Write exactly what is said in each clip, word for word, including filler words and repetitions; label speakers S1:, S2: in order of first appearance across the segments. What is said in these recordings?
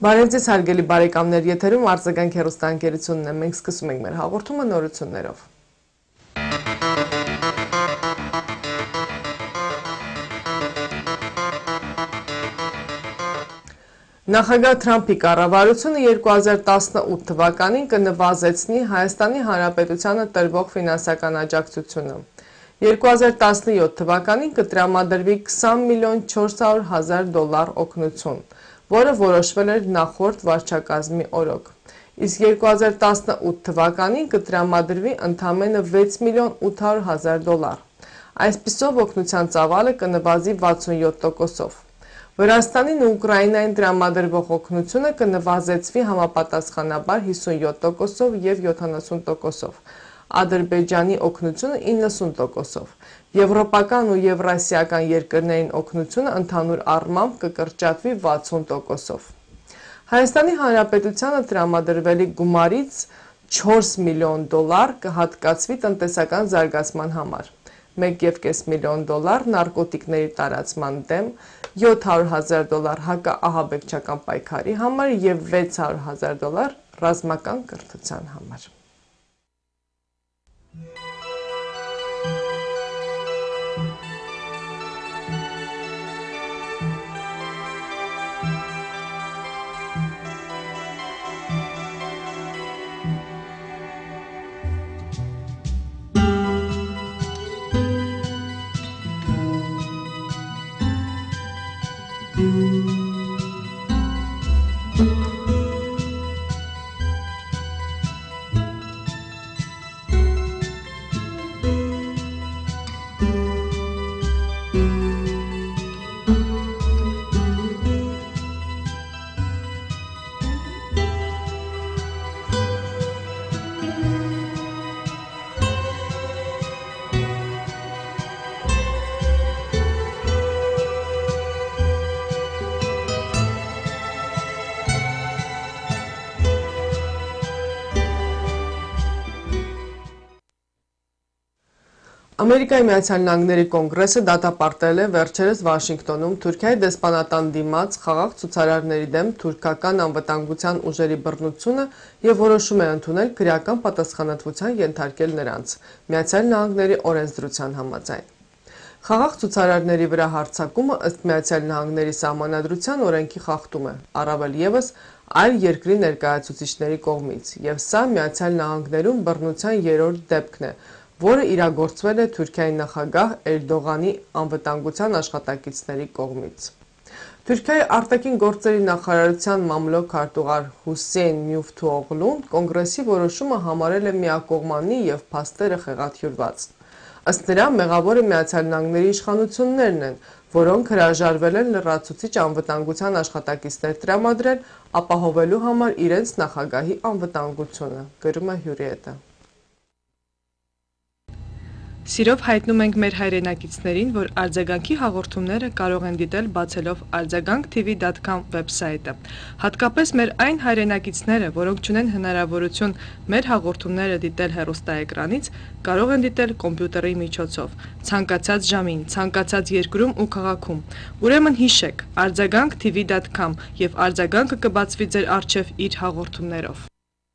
S1: Բարև ձեզ հարգելի բարեկամներ, եթերում Ardzagang հեռուստաընկերությունն է, մենք սկսում ենք մեր հաղորդումը նորություններով։ Նախագահ Թրամփի կառավարությունը երկու հազար տասնութ թվականին կնվազեցնի Հայաստանի Հանրապետությանը տրվող ֆինանսական աջակցությունը։ երկու հազար տասնյոթ թվականին կտրամադրվի քսան միլիոն չորս հարյուր հազար դոլար օգնություն, որը որոշվել էր նախորդ վարչակազմի օրոք, իսկ երկու հազար տասնութ թվականին կտրամադրվի ընդամենը վեց միլիոն ութ հարյուր հազար դոլար։ Այսպիսով օգնության ծավալը կնվազի վաթսունյոթ տոկոսով։ Վրաստանին ու Ուկրաինային տրամադրվող օգնությունը կնվազեցվի համապատասխանաբար հիսունյոթ տոկոսով և յոթանասուն տոկոսով, Ադրբեջանի օգնությունը իննսուն տոկոսով, եվրոպական ու եվրասիական երկրներին օգնությունը ընդհանուր առմամբ կկրճատվի վաթսուն տոկոսով։ Հայաստանի Հանրապետությանը տրամադրվելի գումարից չորս միլիոն դոլար կհատկացվի տնտեսական զարգացման համար, մեկ և կես միլիոն դոլար նարկոտիկների տարածման դեմ, յոթ հարյուր հազար դոլար հակաահաբեկչական պայքարի համար և վեց հարյուր հազար դոլար ռազմական կրթության համար։ Ամերիկայի Միացյալ Նահանգների կոնգրեսը դատապարտել է վերջերս Վաշինգտոնում Թուրքիայի դեսպանատան դիմաց խաղաղ ցուցարարների դեմ թուրքական անվտանգության ուժերի բռնությունը և որոշում է ընդունել քրեական պատասխանատվության ենթարկել նրանց, Միացյալ Նահանգների օրենսդրության համաձայն։ Խաղաղ ցուցարարների վրա հարձակումը ըստ Միացյալ Նահանգների սահմանադրության օրենքի խախտում է, առավել ևս այլ երկրի ներկայացուցիչների կողմից, և սա Միացյալ Նահանգներում բռնության երրորդ դեպքն է, որը իրագործվել է Թուրքիայի նախագահ Էրդողանի անվտանգության աշխատակիցների կողմից։ Թուրքիայի արտաքին գործերի նախարարության մամլոք քարտուղար Հուսեյն Մյուֆթուօղլուն կոնգրեսի որոշումը համարել է միակողմանի և փաստերը խեղաթյուրված։ Ըստ նրա, մեղավորը Միացյալ Նահանգների իշխանություններն են, որոնք հրաժարվել են լրացուցիչ անվտանգության աշխատակիցներ տրամադրել ապահովելու համար իրենց նախագահի անվտանգությունը, գրում է Հյուրիետը։ Սիրով հայտնում ենք մեր հայրենակիցներին, որ արձագանքի հաղորդումները կարող են դիտել բացելով ardzagang T V dot com վեբսայթը։ Հատկապես մեր այն հայրենակիցները, որոնք չունեն հնարավորություն մեր հաղորդումները դիտել հեռուստաէկրանից, կարող են դիտել կոմպյուտերի միջոցով, ցանկացած ժամին, ցանկացած երկրում ու քաղաքում։ Ուրեմն հիշեք ardzagang T V dot com և արձագանքը կբացվի ձեր առջև իր հաղորդումներով։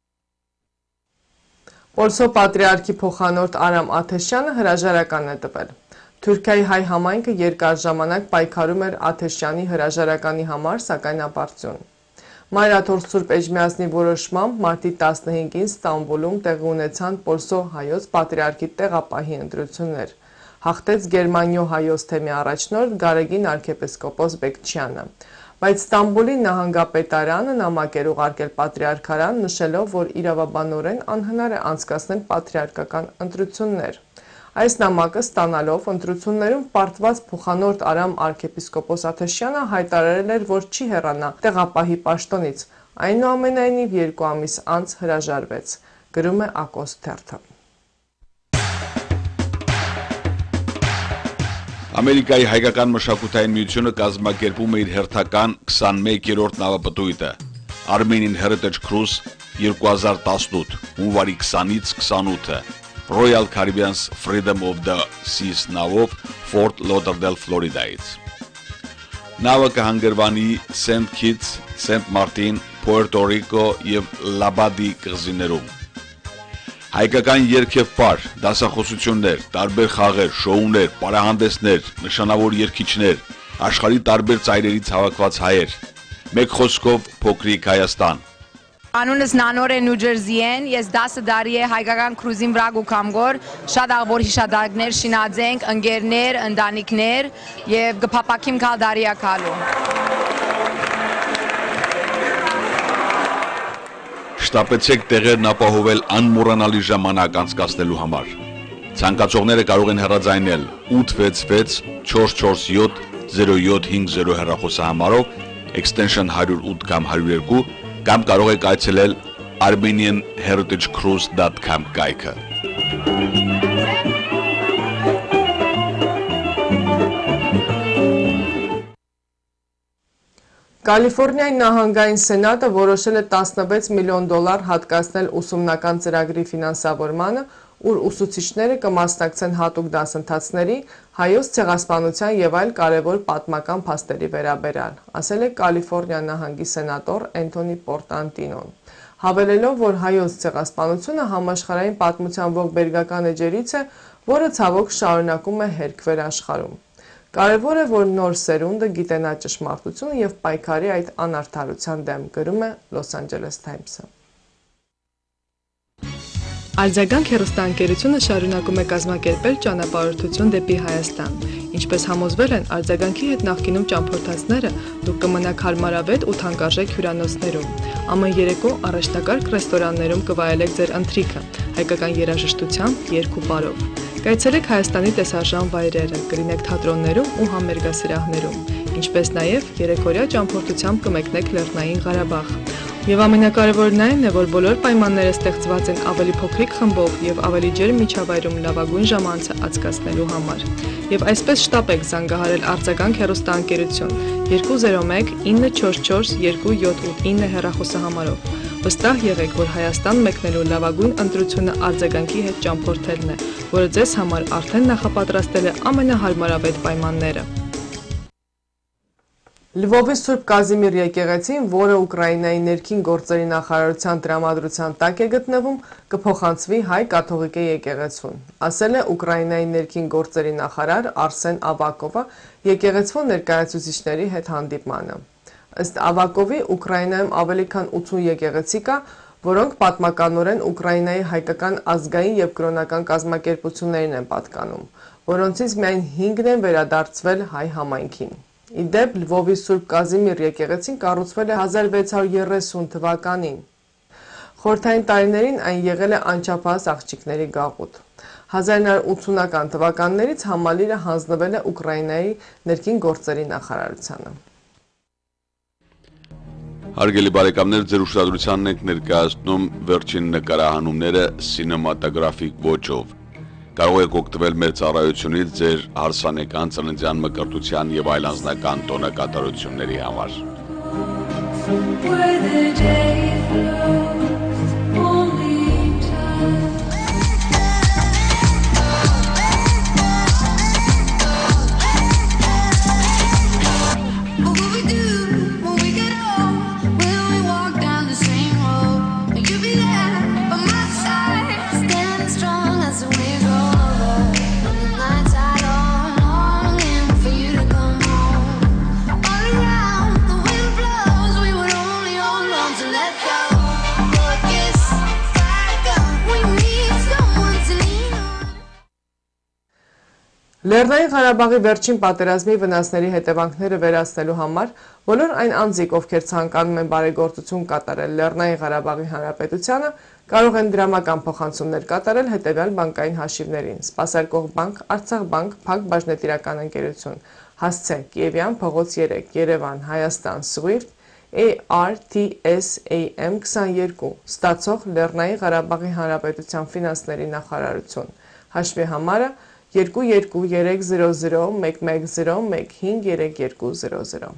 S1: Պոլսո պատրիարքի փոխանորդ Արամ Աթեշյանը հրաժարական է տվել։ Թուրքիայի հայ համայնքը երկար ժամանակ պայքարում էր Աթեշյանի հրաժարականի համար, սակայն ապարդյուն։ Մայրաթոր Սուրբ Էջմիածնի որոշմամբ մարտի տասնհինգին Ստամբուլում տեղի ունեցան Պոլսո հայոց պատրիարքի տեղապահի ընտրություններ։ Հաղթեց Գերմանիո հայոց թեմի առաջնորդ Գարեգին arczepiskopos Բեկչյանը, բայց Ստամբուլի նահանգապետարանը նամակ էր ուղարկել պատրիարքարան, նշելով, որ իրավաբանորեն անհնար է անցկացնել պատրիարքական ընտրություններ։ Այս նամակը ստանալով ընտրություններում պարտված փոխանորդ Արամ arczepiskopos Աթեշյանը հայտարարել էր, որ չի հեռանա տեղապահի պաշտոնից, այնուամենայնիվ երկու ամիս անց հրաժարվեց, գրում է Ակոս թերթը։
S2: Ամերիկայի հայկական մշակութային միությունը կազմակերպում է իր հերթական քսանմեկերորդ նավապտույտը Armenian Heritage Cruise երկու հազար տասնութ, հունվարի քսանից քսանութը Royal Caribbean's Freedom of the Seas նավով Fort Lauderdale, Ֆլորիդայից։ Նավը կհանգրվանի Սենթ Քիթս, Սենթ Մարտին, Պուերտո Ռիկո եւ Լաբադի կղզիներում։ Հայկական երգ եւ պար, դասախոսություններ, տարբեր խաղեր, շոուներ, պարահանդեսներ, նշանավոր երգիչներ, աշխարհի տարբեր ծայրերից հավաքված հայեր։ Մեկ խոսքով փոքրիկ Հայաստան։
S3: Անունս Նանոր է Նյու Ջերսիեն, ես դասը դարի է հայկական կրուզին վրա գուքամգոր, շատ աղբոր հիշադակներ շինածենք, ընկերներ, ընտանիքներ և գպապակիմ կալ դարիա կալու։
S2: Շտապեցեք տեղերն ապահովել անմոռանալի ժամանակ անցկացնելու համար։ Ցանկացողները կարող են հեռարձայնել ութ վեց վեց չորս չորս յոթ զիրո յոթ հինգ զիրո հեռախոսահամարով extension հարյուր ութ կամ հարյուր երկու կամ կարող եք այցելել armenian heritage cruise dot com կայքը։
S1: Կալիֆորնիայի նահանգային սենատը որոշել է տասնվեց միլիոն դոլար հատկացնել ուսումնական ծրագրի ֆինանսավորմանը, ուր ուսուցիչները կմասնակցեն հատուկ դասընթացների, հայոց ցեղասպանության եւ այլ կարևոր պատմական փաստերի վերաբերյալ, ասել է Կալիֆորնիա նահանգի սենատոր Էնթոնի Պորտանտինոն, հավելելով, որ հայոց ցեղասպանությունը համաշխարհային պատմության ողբերգական էջերից է, որը ցավոք շարունակում է հերկվել աշխարհում։ Կարևոր է, որ նոր սերունդը գիտենա ճշմարտությունը եւ պայքարի այդ անարդարության դեմ, գրում է Los Angeles Times-ը։
S4: Ardzagang հեռուստաընկերությունը շարունակում է կազմակերպել ճանապարհորդություն դեպի Հայաստան։ Ինչպես համոզվել են Ardzaganքի հետ նախկինում ճամփորդածները, դուք կմնաք հարմարավետ ու թանկարժեք հյուրանոցներում։ Ամեն երեկո առաջնակարգ ռեստորաններում կվայելեք ձեր ընթրիքը, հայկական երաժշտությամբ, երգ ու պարով։ Կայցելեք Հայաստանի տեսարժան վայրերը, կլինեք թատրոններում ու համերգասրահներում, ինչպես նաև երեկօրյա ճամփորդությամբ կմեկնեք Լեռնային Ղարաբաղ։ Եվ ամենակարևորն այն է, որ բոլոր պայմանները ստեղծված են ավելի փոքրիկ խմբով եւ ավելի ջերմ միջավայրում լավագույն ժամանցը անցկացնելու համար։ Եվ այսպես շտապեք զանգահարել Ardzagang հեռուստաընկերություն երկու զիրո մեկ ինը չորս չորս երկու յոթ ութ ինը հեռախոսահամարով։ Վստահ եղեք, որ Հայաստան մեկնելու լավագույն ընտրությունը Ardzaganքի հետ ճամփորդելն է, որը ձեզ համար արդեն նախապատրաստել է ամենահարմարավետ պայմանները։
S1: Լվովի Սուրբ Կազիմիր եկեղեցին, որը Ուկրաինայի ներքին գործերի նախարարության տրամադրության տակ է գտնվում, կփոխանցվի հայ կաթողիկե եկեղեցուն, ասել է Ուկրաինայի ներքին գործերի նախարար Արսեն Ավակովը եկեղեցու ներկայացուցիչների հետ հանդիպմանը։ Ըստ Ավակովի, Ուկրաինայում ավելի քան ութուն եկեղեցի կա, որոնք պատմականորեն Ուկրաինայի հայկական ազգային եւ կրոնական կազմակերպություններին են պատկանում, որոնցից միայն հինգն են վերադարձվել հայ համայնքին։ Իդեպ Լվովի Սուրբ Կազիմիր եկեղեցին կառուցվել է հազար վեց հարյուր երեսուն թվականին։ Խորհրդային տարիներին այն եղել է անչափահաս աղջիկների գաղութ։ հազար նոր ութսունական թվականներից համալիրը հանձնվել է Ուկրաինայի ներքին գործերի նախարարությանը։
S2: Հարգելի բարեկամներ, ձեր ուշադրությանն ենք ներկայացնում վերջին նկարահանումները սինեմատոգրաֆիկ ոճով։ Կարող եք օգտվել մեր ծառայությունից ձեր հարսանեկան ծննդյան մկրտության եւ այլ անձնական տոնակատարությունների համար։
S1: Լեռնային Ղարաբաղի վերջին պատերազմի վնասների հետևանքները վերացնելու համար բոլոր այն անձիկ, ովքեր ցանկանում են բարեգործություն կատարել Լեռնային Ղարաբաղի Հանրապետությանը, կարող են դրամական փոխանցումներ կատարել հետևյալ բանկային հաշիվներին՝ Սպասարկող բանկ, Արցախ բանկ, Փակ բաժնետիրական ընկերություն, հասցե Կիևյան փողոց երեք, Երևան, Հայաստան, Swift, A R T S A M քսաներկու, ստացող Լեռնային Ղարաբաղի Հանրապետության ֆինանսների նախարարություն, հաշվի համարը երկու երկու երեք զիրո զիրո մեկ մեկ զիրո մեկ հինգ երեք երկու զիրո զիրո։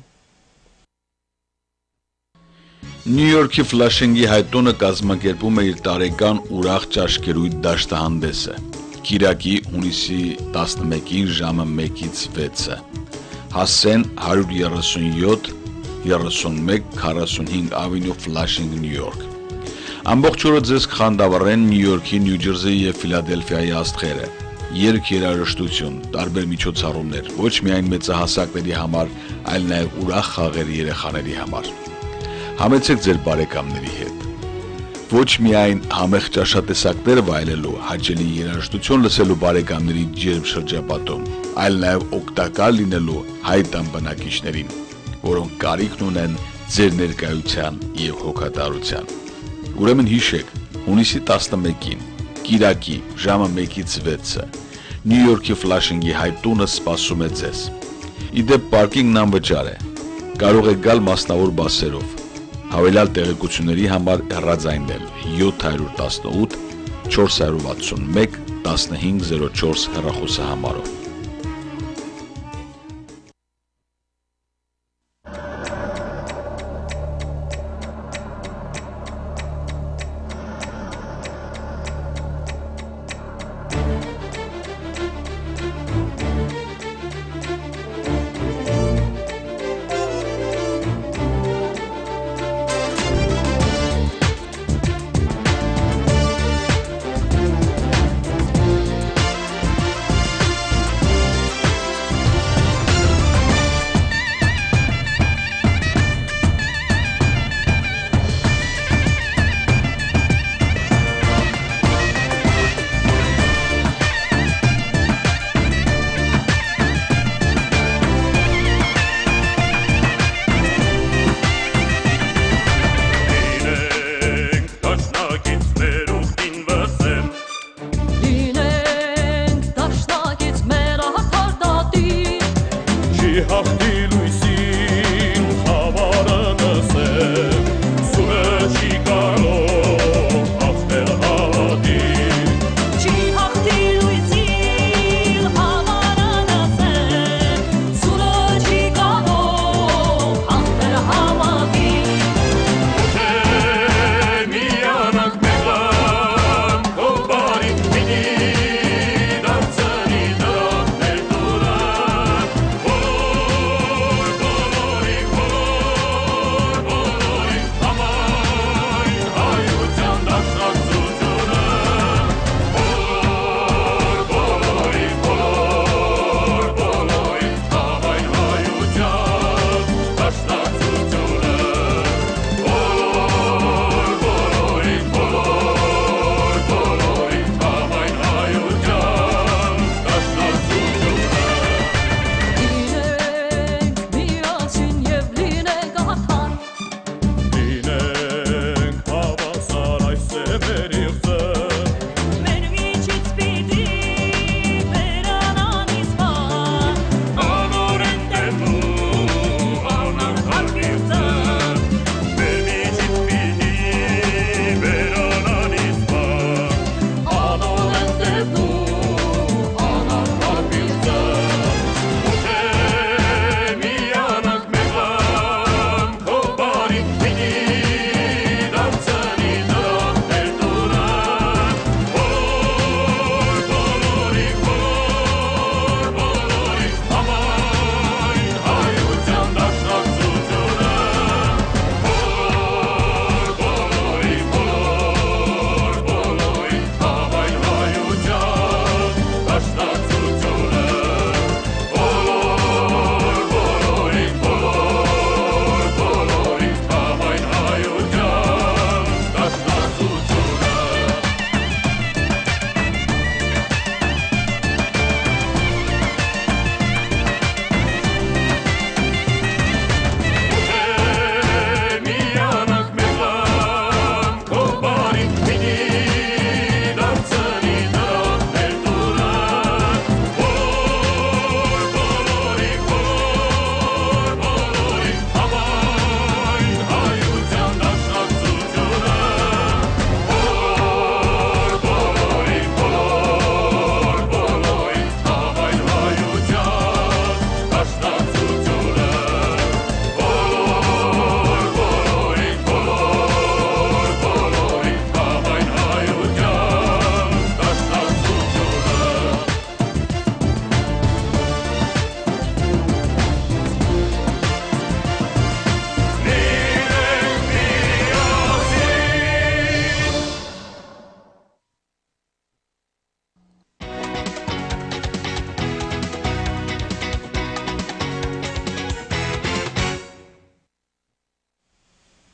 S2: Նյու Յորքի Ֆլաշինգի հայտոնը կազմակերպում է իր տարեկան ուրախ ճաշկերույթ դաշտահանդեսը։ Կիրակի հունիսի տասնմեկին ժամը մեկից վեցը։ հասցեն հարյուր երեսունյոթ երեսունմեկ քառասունհինգ Avenue Flushing, New York։ Ամբողջ օրը ձեզ կխանդավառեն Նյու Յորքի, Նյու Ջերսիի եւ Ֆիլադելֆիայի աստղերը։ Երկ երաժշտություն, տարբեր միջոցառումներ, ոչ միայն մեծահասակների համար, այլ նաեւ ուրախ խաղերի երեխաների համար։ Համեցեք ձեր բարեկամների հետ։ Ոչ միայն համեղ ճաշատեսակներ վայելելու, հաճելի երաժշտություն լսելու բարեկամների ջերմ շրջապատում, այլ նաեւ օգտակար լինելու հայ տան բնակիչներին, որոնք կարիքն ունեն ձեր ներկայության եւ հոգատարության։ Ուրեմն հիշեք, հունիսի տասնմեկին, Կիրակի, ժամը մեկից վեցը, Նյու Յորքի Ֆլաշինգի հայ տունը սպասում է ձեզ։ Իդեպ պարկինգն անվճար է։ Կարող եք գալ մասնավոր բասերով։ Հավելյալ տեղեկությունների համար հեռարձայնել յոթ տասնութ չորս վաթսունմեկ տասնհինգ զիրո չորս հեռախոսահամարով։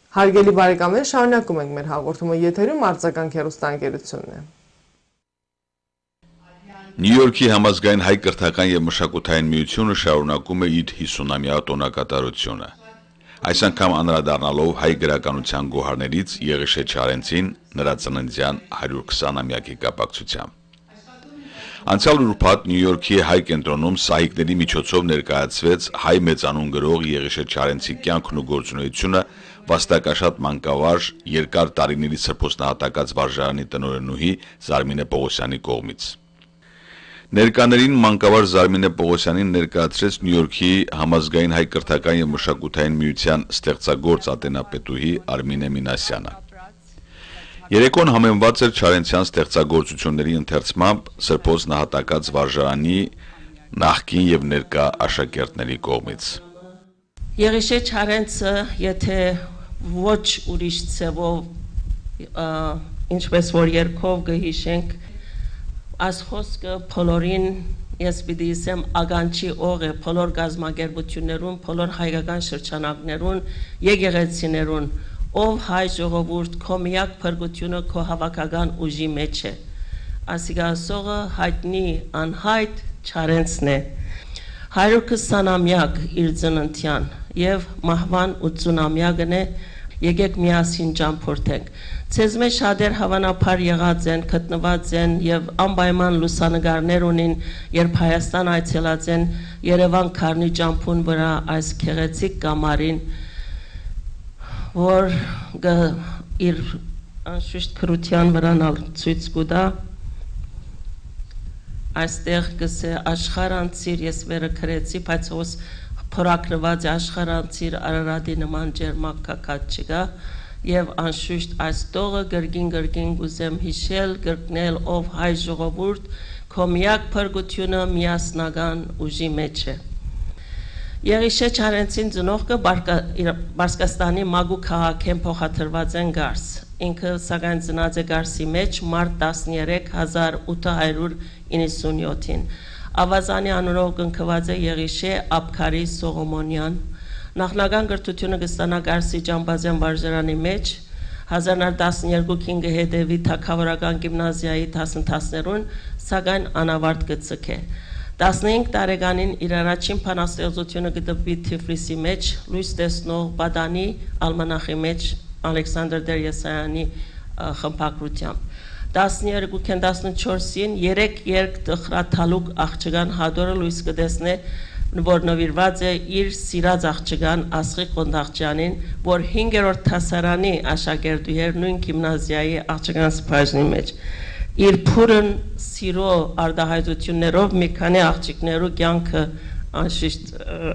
S1: Հարգելի բարեկամներ, շարունակում ենք մեր հաղորդումը, եթերում Ardzagang հեռուստաընկերությունն է։
S2: Նյու Յորքի Համազգային հայ կրթական և մշակութային միությունը շարունակում է իր հիսունամյա տոնակատարությունը։ Այս անգամ անդրադառնալով հայ գրականության գոհարներից Yeghishe Charentsին նրա ծննդյան հարյուր քսանամյակի կապակցությամբ։ Անցյալ ուրբաթ Նյու Յորքի հայ կենտրոնում սահիկների միջոցով ներկայացվեց հայ մեծանուն գրող Yeghishe Charentsի կյանքն ու գործունեությունը վաստակաշատ մանկավարժ երկար տարիների սրբոսնահատակած վարժարանի տնօրենուհի Զարմինե Պողոսյանի կողմից։ Ներկաներին մանկավարժ Զարմինե Պողոսյանին ներկայացրեց Նյու Յորքի Համազգային հայ կրթական և մշակութային միության ստեղծագործ ատենապետուհի Արմինե Մինասյանը։ Երեկոն համեմված էր Չարենցյան ստեղծագործությունների ընթերցմամբ սրբոսնահատակած վարժարանի նախկին և ներկա աշակերտների կողմից։
S5: Yeghishe Charentsը, եթե ոչ ուրիշ ձևով, ինչպես որ երգով կհիշենք, այս խոսքը բոլորին ես պիտի ասեմ ագանչի օղ է բոլոր գազམ་ագերբություններուն, բոլոր հայկական շրջանակներուն, եկեղեցիներուն, ով հայ ժողովուրդ քո միակ փրկությունը քո հավաքական ուժի մեջ է։ Ասիկա ասողը հայտնի անհայտ Չարենցն է։ հարյուր քսանամյակ իր ծննդյան եւ մահվան ութսունամյակն է, եկեք միասին ճամփորդենք։ Ցեզ մեջ շատեր հավանաբար եղած են, գտնված են եւ անպայման լուսանգարներ ունին, երբ Հայաստան այցելած են Երևան քարնի ճամփուն վրա այս քեղեցիկ կամարին, որ իր անշուշտ քրության վրանալ ցույց կտա։ Այստեղ գսե աշխարանցիր ես վերը քրեցի, բայց ոս փորակրված է աշխարանցիր Արարատի նման ջերմակ կակած չկա։ Եվ անշուշտ այս տողը գրգին-գրգին գուզեմ հիշել, գրկնել ով հայ ժողովուրդ, քո միակ փրկությունը միասնական ուժի մեջ է։ Yeghishe Charentsին ծնողքը Բարսկաստանի Մագու քաղաքեն փոխադրված են Գարս։ Ինքը սակայն ծնած է Գարսի մեջ մարտ տասներեք հազար ութ հարյուր իննսունյոթին։ Ավազանի անունով կնքված է Yeghishe Աբքարի Սողոմոնյան։ Նախնական կրթությունը կստանա Գարսի Ջամբազյան վարժարանի մեջ, հազար նոր տասներեքին կհետևի թագավորական գիմնազիայի դասընթացներուն, սակայն անավարտ կցկե։ տասնհինգ տարեկանին իր առաջին բանաստեղծությունը կտպվի Թիֆլիսի մեջ, լույս տեսնող Բադանի ալմանախի մեջ Ալեքսանդր Դերյեսայանի խմբագրությամբ։ տասներեքին տասնչորսին երեք երկ տխրաթալուկ աղջկան հադորը լույս կտեսնե, որ նվիրված է իր սիրած աղջկան Ասղիկ Ղոնդաղջյանին, որ հինգերորդ դասարանի աշակերտուհի էր նույն գիմնազիայի աղջկան սփաժնի մեջ։ Իր փուրն սիրո արտահայտություններով մի քանի աղջիկներու կյանքը անշուշտ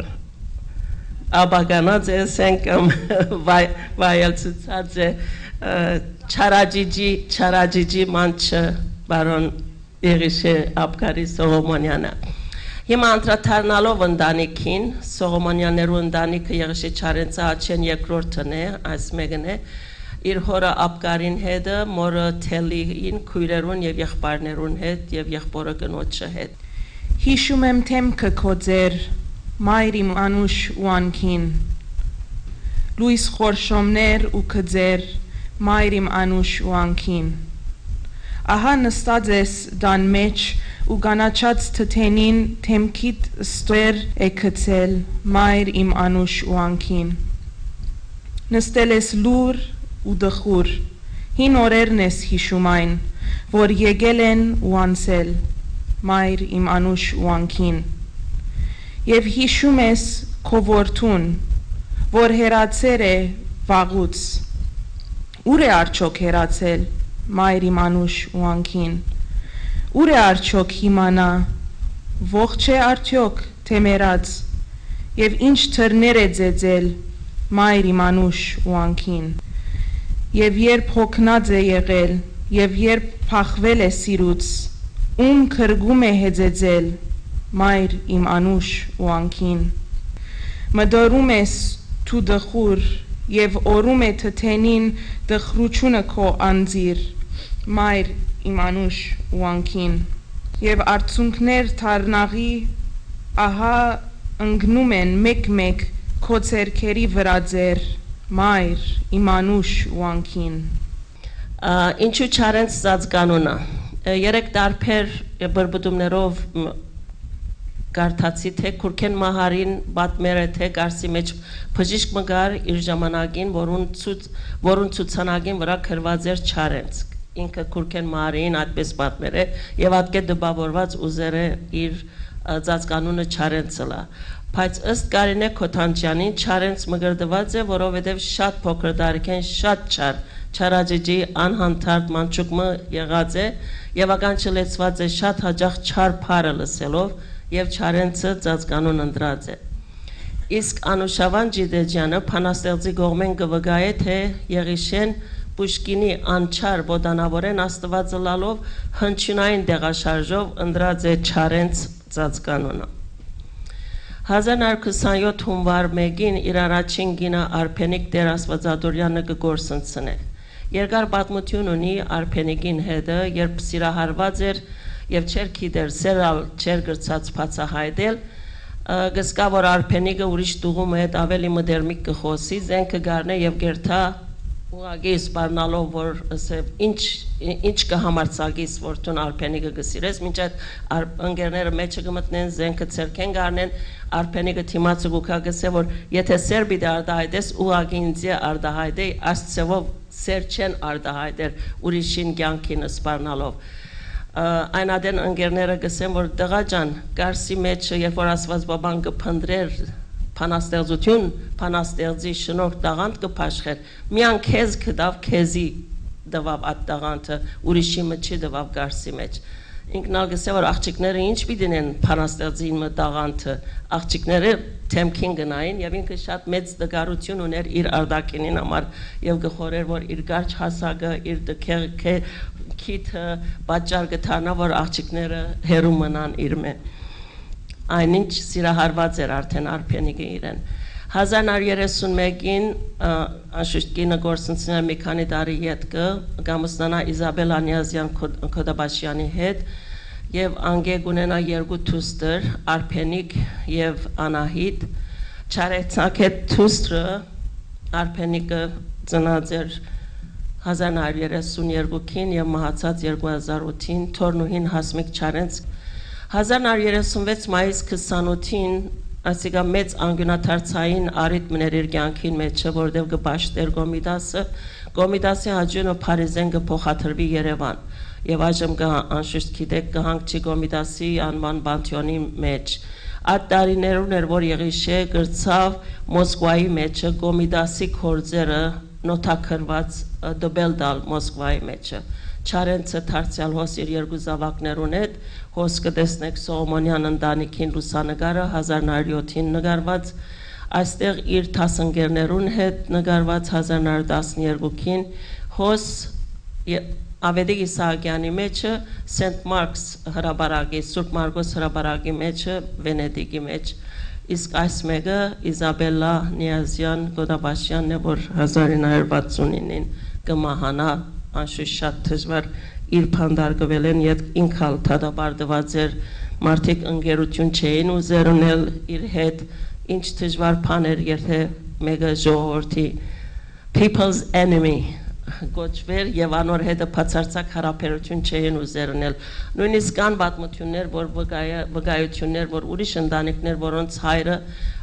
S5: աբագանած է, սենկամ վայելցուցած է չարաջիջի չարաջիջի մանչը բարոն Yeghishe Աբքարի Սողոմոնյանը։ Հիմա անդրադառնալով ընտանիքին, Սողոմոնյաններու ընտանիքը Yeghishe Charentsը աչեն երկրորդն է, այս մեկն է, իր հորը Աբկարին հետը, մորը Թելիին, քույրերուն եւ եղբայրներուն հետ եւ եղբորը կնոջը հետ։
S6: Հիշում եմ թեմքը քո ձեր, մայր իմ անուշ ու անքին, լույս խորշոմներ ու քձեր, մայր իմ անուշ ու անքին։ Ահա նստած ես դան մեջ ու կանաչած թթենին թեմքիդ ստեր է քցել, մայր իմ անուշ ու անքին։ Նստել ես լուր ու դխուր, հին օրերն ես հիշում այն, որ եկել են ու անցել, մայր իմ անուշ ու անքին։ Եվ հիշում ես քո որդուն, որ հեռացել է վաղուց, ուր է արդյոք հեռացել, մայր իմ անուշ ու անքին։ Ուր է արդյոք հիմանա, ողջ է արդյոք թե մեռած, եւ ինչ թռներ է ձեծել, մայր իմ անուշ ու անքին։ Եվ երբ հոգնած է եղել, եւ երբ փախվել է սիրուց, ում քրգում է հեծեծել, մայր իմ անուշ ու անքին։ Մդորում ես թու դխուր, եւ օրում է թթենին դխրությունը քո անձիր, մայր իմ անուշ ու անքին։ Եվ արցունքներ թարնաղի, ահա ընկնում են մեկ-մեկ քո ցերքերի վրա ձեր, Մայր, իմ անուշ ու անքին։
S5: Ինչու Charents ծածկանունը։ Երեք տարբեր բրբդումներով կարդացի թե Քուրքեն Մահարին պատմերը թե Գարսի մեջ բժիշկ մգար իր ժամանակին, որուն ցույց որուն ցուցանակին վրա գրված էր Charents։ Ինքը Քուրքեն Մահարին այդպես պատմեր է եւ ատկե դպավորված ուզեր է իր ծածկանունը Charents-ը լա։ Բայց ըստ Կարինե Քոթանջյանին Charents մգրդված է, որովհետեւ շատ փոքր դարքեն շատ չար չարաջի անհանդարտ մանչուկը եղած է եւ ականջլեցված է շատ հաջող չար փարը լսելով եւ Charents-ը ծածկանուն ընտրած է։ Իսկ Անուշավան Ջիդեջյանը փանաստեղծի գողմեն կվգա է թե Եղիշեն Պուշկինի անչար ոտանավորեն աստվածը լալով հնչյունային դեղաշարժով ընտրած է Charents ծածկանունը։ հազար նոր քսանյոթ հունվար մեկին իր առաջին գինը Արփենիկ Տեր Աստվածադորյանը կգործընծնե։ Երկար պատմություն ունի Արփենիկին հետը, երբ սիրահարված էր եւ չեր գիտեր սերալ չեր գրծած բացահայտել, գսկա որ Արփենիկը ուրիշ դուղում հետ ավելի մդերմիկ կխոսի, զենքը գարնե եւ գերթա ուղագի սպառնալով որ ասեւ ինչ ինչ կհամարցակիս որ տուն Արփենիկը գսիրես, մինչ այդ ընկերները մեջը կմտնեն զենքը ցերքեն գարնեն, Արփենիկը թիմացը գուքա գսե որ եթե սերբի դարտահայտես ուղագի ինձ արտահայտե աստծով սեր չեն արտահայտեր ուրիշին կյանքին սպառնալով։ Այն ադեն ընկերները գսեն որ դղա ջան Գարսի մեջ երբ որ ասված բաբան կփնդրեր փանաստեղծություն փանաստեղծի շնորհ տաղանդ կփաշխեր միան քեզ կդավ քեզի դվավ այդ տաղանդը ուրիշի մչի դվավ Գարսի մեջ ինքնալ գսե որ աղջիկները ինչ պիտին փանաստեղծի մը տաղանդը աղջիկները թեմքին գնային եւ ինքը շատ մեծ դգարություն ուներ իր արտակինին համար եւ գխորեր որ իր գարչ հասակը իր դքեր քիթը պատճառ կդառնա որ աղջիկները հերու մնան իր մե այնինչ սիրահարված էր արդեն Արփենիկը իրեն հազար նոր երեսունմեկին անշուշտ կինը գործընծնի մի քանի տարի յետքը գամստանա Իզաբել Անյազյան Քոդաբաշյանի հետ եւ անգեգ ունենա երկու թուստր Արփենիկ եւ Անահիտ Charents հետ թուստրը Արփենիկը ծնած էր հազար նոր երեսունյոթին եւ մահացած երկու հազար ութին թորնուհին Հասմիկ Charents հազար նոր երեսունվեց մայիս քսանութին ասիկա մեծ անգյունաթարցային արիթմներ իր կյանքին մեջը որտեղ կպաշտեր Գոմիդասը Գոմիդասի հաջունը Փարիզեն կփոխադրվի Երևան եւ այժմ անշուշտ գիտեք կհանգչի Գոմիդասի անվան բանտյոնի մեջ այդ տարիներուն էր որ Եղիշե գրծավ Մոսկվայի մեջը Գոմիդասի կորձերը նոթակրված դոբելդալ Մոսկվայի մեջը Charents-ը դարձյալ հոս իր երկու զավակներուն հետ հոս կտեսնեք Սողոմոնյան ընտանիքին լուսանկարը հազար նոր յոթին նկարված այստեղ իր թասընկերներուն հետ նկարված հազար նոր տասներկուին հոս Ավետիք Իսահակյանի մեջը Սենտ Մարկս հրաբարակի Սուրբ Մարգոս հրաբարակի մեջը Վենետիկի մեջ իսկ այս մեկը Իզաբելլա Նիազյան Գոդաբաշյանն է որ հազար նոր վաթսունինին կմահանա անշուշտ շատ դժվար իր փանդարգվել են եւ ինքալ թադաբարդված էր մարդիկ ընկերություն չէին ուզեր ունել իր հետ ինչ դժվար բան էր եթե մեկը ժողովրդի people's enemy գոչվեր եւ անոր հետը բացարձակ հարաբերություն չէին ուզեր ունել նույնիսկ կան պատմություններ որ վկայություններ որ ուրիշ ընտանիքներ որոնց հայրը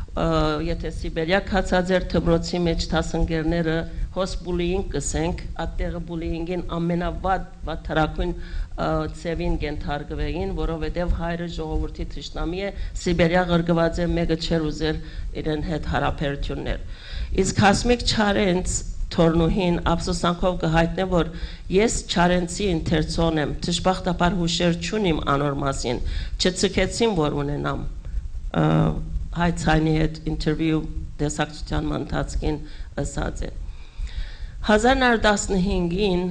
S5: եթե Սիբերիա քացած էր թբրոցի մեջ տասնգերները հոս բուլինգ կսենք այդտեղը բուլինգին ամենավատ վաթարակույն ծևին գենթարգվեին որովհետև հայրը ժողովրդի թշնամի է Սիբերիա ղրկված է մեկը չեր ուզեր իրեն հետ հարաբերություններ իսկ Հասմիկ Charents թորնուհին ափսոսանքով կհայտնե որ ես Charents-ի ինտերցոն եմ դժբախտաբար հուշեր չունիմ անոր մասին չցկեցին որ ունենամ հայցանի հետ ինտերվյու դեսակցության ընթացքին ասած է հազար նոր տասնհինգին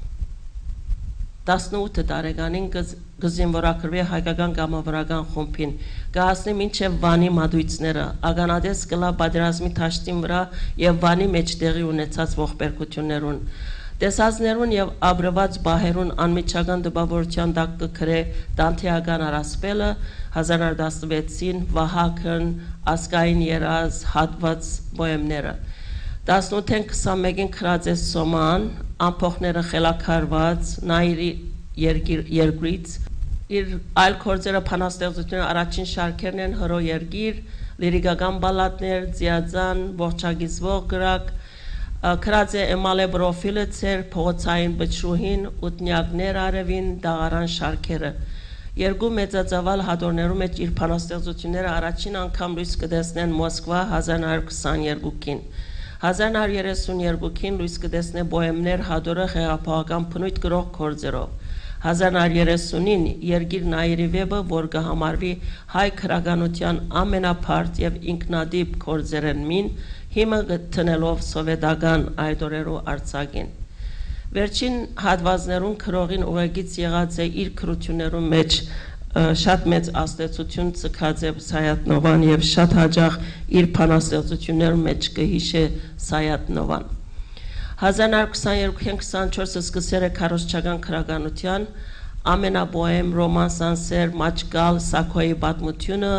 S5: տասնութ տարեկանին կզինվորագրվի հայկական կամավորական խումբին կհասնի մինչև Վանի մատույցները ագանադես կլա պատերազմի թաշտին վրա եւ Վանի մեջ տեղի ունեցած ողբերգություններուն տեսածներուն եւ աբրված բահերուն անմիջական դպավորության տակ կգրե Դանթեական առասպելը հազար նոր տասնվեցին Վահագն, Ասկային Երազ, հատված պոեմները տասնութին քսանմեկին քրած է Սոման, ամփոխները խելաքարված, նայիրի երկրից, իր այլ կորձերը փանաստեղծությունը առաջին շարքերն են հրո երգիր, լիրիկական բալատներ, ձիաձան, ողջագիզվող գրակ, քրած է էմալե պրոֆիլը ծեր, փողոցային բջրուհին, ուտնյակներ արևին, դաղարան շարքերը։ Երկու մեծածավալ հատորներում մեջ իր փանաստեղծությունները առաջին անգամ լույս կտեսնեն Մոսկվա հազար նույն հարյուր քսաներկուին։ հազար նույն հարյուր երեսուներկուին լույս կտեսնե Բոհեմներ հատորը խեղափոխական բնույթ գրող կորձերով։ հազար նույն հարյուր երեսունին Երգիր Նայիրի վեպը, որ կհամարվի հայ քրագանության ամենափարդ եւ ինքնադիպ կորձերեն մին, հիմը գտնելով սովետական այդորերու արձակին։ Վերջին հատվածներուն քրողին ուղեկից եղած է իր քրություններու մեջ շատ մեծ աստեցություն ցկած է Սայատնովան եւ շատ հաջող իր փանաստեղծություններու մեջ կհիշե Սայատնովան։ հազար նույն հարյուր քսաներկուին քսանչորսը սկսել է քարոզչական քրագանության ամենաբոհեմ ռոմանսանսեր Մաչկալ Սակոյի պատմությունը,